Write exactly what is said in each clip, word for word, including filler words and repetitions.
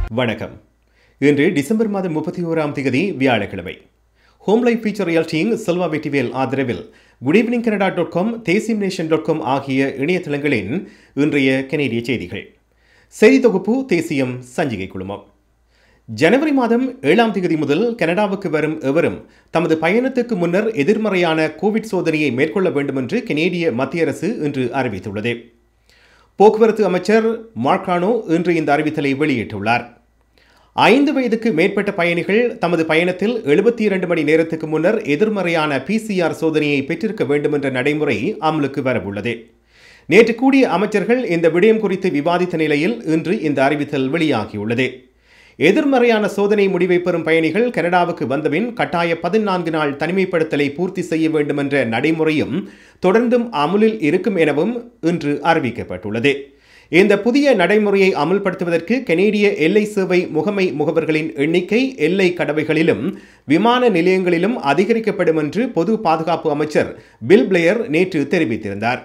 வணக்கம். இன்று டிசம்பர் மாதம் முப்பத்தி ஓராம் தேதி வியாழக்கிழமை. ஹோம் லைஃப் ஃபீச்சர் ரியல்டியின் செல்வா வெற்றிவேல் ஆதரவில் good evening Canada dot com தேசியம் நேஷன் டாட் காம் ஆகிய இணையதளங்களின் இன்றைய கனேடிய செய்திகள். செய்தி தொகுப்பு தேசியம் சஞ்சிகை குழுமம். ஜனவரி மாதம் ஏழாம் தேதி முதல் கனடாவுக்கு வரும் எவரும் தமது பயணத்துக்கு முன்னர் எதிர்மறையான கோவிட் சோதனையை மேற்கொள்ள வேண்டும் என்று கனேடிய மத்திய அரசு இன்று அறிவித்துள்ளது. போக்குவரத்து அமைச்சர் மார்கானோ இன்று இந்த அறிவித்தலை வெளியிட்டுள்ளார். ஐந்து வயதுக்கு மேற்பட்ட பயணிகள் தமது பயணத்தில் எழுபத்தி இரண்டு மணி நேரத்துக்கு முன்னர் எதிர்மறையான பிசிஆர் சோதனையை பெற்றிருக்க வேண்டும் என்ற நடைமுறை அமலுக்கு வரவுள்ளது. நேற்று கூடிய அமைச்சர்கள் இந்த விடயம் குறித்து விவாதித்த நிலையில் இன்று இந்த அறிவித்தல் வெளியாகியுள்ளது. எதிர்மறையான சோதனை முடிவை பெறும் பயணிகள் கனடாவுக்கு வந்தபின் கட்டாய பதினான்கு நாள் தனிமைப்படுத்தலை பூர்த்தி செய்ய வேண்டும் என்ற நடைமுறையும் தொடர்ந்தும் அமுலில் இருக்கும் எனவும் இன்று அறிவிக்கப்பட்டுள்ளது. இந்த புதிய நடைமுறையை அமுல்படுத்துவதற்கு கனேடிய எல்லை சேவை முகமை முகவர்களின் எண்ணிக்கை எல்லை கடவைகளிலும் விமான நிலையங்களிலும் அதிகரிக்கப்படும் என்று பொது பாதுகாப்பு அமைச்சர் பில் பிளேயர் நேற்று தெரிவித்திருந்தார்.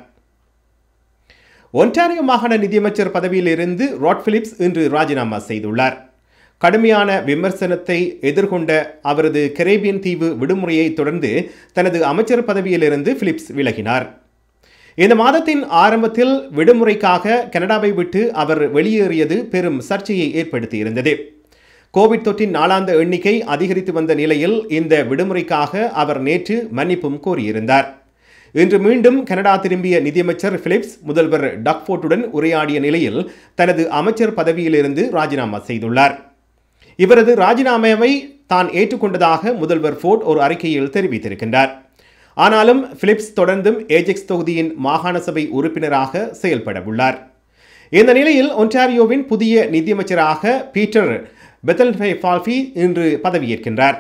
ஒன்டாரியோ மாகாண நிதியமைச்சர் பதவியில் இருந்து ராட் பிலிப்ஸ் இன்று ராஜினாமா செய்துள்ளார். கடுமையான விமர்சனத்தை எதிர்கொண்ட அவரது கரேபியன் தீவு விடுமுறையை தொடர்ந்து தனது அமைச்சர் பதவியிலிருந்து பிலிப்ஸ் விலகினார். இந்த மாதத்தின் ஆரம்பத்தில் விடுமுறைக்காக கனடாவை விட்டு அவர் வெளியேறியது பெரும் சர்ச்சையை ஏற்படுத்தியிருந்தது. கோவிட் தொற்றின் நாளாந்த எண்ணிக்கை அதிகரித்து வந்த நிலையில் இந்த விடுமுறைக்காக அவர் நேற்று மன்னிப்பும் கோரியிருந்தார். இன்று மீண்டும் கனடா திரும்பிய நிதியமைச்சர் பிலிப்ஸ் முதல்வர் டக்ஃபோர்டுடன் உரையாடிய நிலையில் தனது அமைச்சர் பதவியிலிருந்து ராஜினாமா செய்துள்ளார். இவரது ராஜினாமாவை தான் ஏற்றுக்கொண்டதாக முதல்வர் ஃபோர்ட் ஒரு அறிக்கையில் தெரிவித்திருக்கின்றார். ஆனாலும் பிலிப்ஸ் தொடர்ந்தும் ஏஜெக்ஸ் தொகுதியின் மாகாண சபை உறுப்பினராக செயல்பட உள்ளார். இந்த நிலையில் ஒன்டாரியோவின் புதிய நிதியமைச்சராக பீட்டர் பெத்தல்ஃபே-ஃபால்ஃபி இன்று பதவியேற்கின்றார்.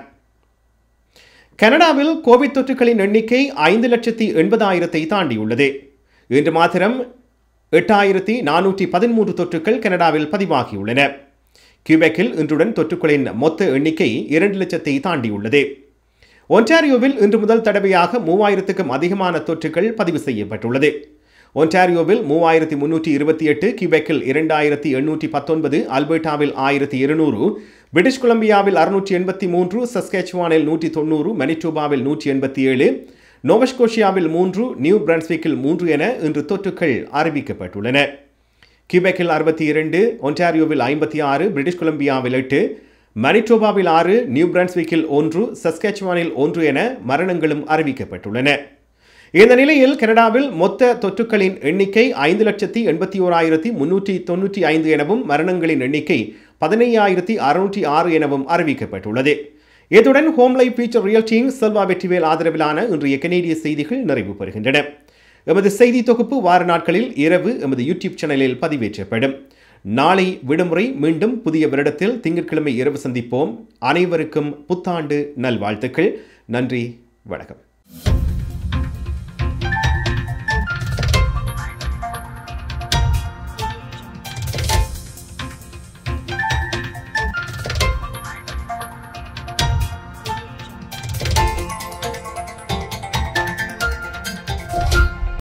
கனடாவில் கோவிட் தொற்றுகளின் எண்ணிக்கை ஐந்து லட்சத்தி எண்பதாயிரத்தை தாண்டியுள்ளது. இன்று மாத்திரம் எட்டாயிரத்தி நானூற்றி பதிமூன்று தொற்றுக்கள் கனடாவில் பதிவாகியுள்ளன. கியூபெக்கில் இன்றுடன் தொற்றுக்களின் மொத்த எண்ணிக்கை இரண்டு லட்சத்தை தாண்டியுள்ளது. ஒன்டாரியோவில் இன்று முதல் தடவையாக மூவாயிரத்துக்கும் அதிகமான தொற்றுகள் பதிவு செய்யப்பட்டுள்ளது. ஒன்டாரியோவில் மூவாயிரத்தி முன்னூற்றி இருபத்தி எட்டு, கியூபெக்கில் இரண்டாயிரத்தி எண்ணூற்றி பத்தொன்பது, அல்பர்டாவில் ஆயிரத்தி இருநூறு, பிரிட்டிஷ் கொலம்பியாவில் அறுநூற்றி எண்பத்தி மூன்று, சஸ்கேச்சுவானில் நூற்றி தொண்ணூறு, மனிடோபாவில் நூற்றி எண்பத்தி ஏழு, நோவஸ்கோஷியாவில் மூன்று, நியூ பிரன்ஸ்விக்கில் மூன்று என இன்று தொற்றுக்கள் அறிவிக்கப்பட்டுள்ளன. கியூபெக்கில் அறுபத்தி இரண்டு, ஒன்டாரியோவில் ஐம்பத்தி ஆறு, பிரிட்டிஷ் கொலம்பியாவில் எட்டு, மனிடோபாவில் ஆறு, நியூ பிரன்ஸ்விக்கில் ஒன்று, சஸ்கேச்சுவானில் ஒன்று என மரணங்களும் அறிவிக்கப்பட்டுள்ளன. இந்த நிலையில் கனடாவில் மொத்த தொற்றுக்களின் எண்ணிக்கை ஐந்து லட்சத்தி எண்பத்தி ஓராயிரத்தி முன்னூற்றி தொன்னூற்றி ஐந்து எனவும் மரணங்களின் எண்ணிக்கை பதினையாயிரத்தி அறுநூற்றி ஆறு எனவும் அறிவிக்கப்பட்டுள்ளது. இத்துடன் ஹோம் லைஃப் ஃபீச்சர் ரியல்டியின் செல்வா வெற்றிவேல் ஆதரவிலான இன்றைய கனேடிய செய்திகள் நிறைவு பெறுகின்றன. எமது செய்தி தொகுப்பு வார நாட்களில் இரவு எமது யூடியூப் சேனலில் பதிவேற்றப்படும். நாளை விடுமுறை. மீண்டும் புதிய வருடத்தில் திங்கட்கிழமை இரவு சந்திப்போம். அனைவருக்கும் புத்தாண்டு நல்வாழ்த்துக்கள். நன்றி, வணக்கம்.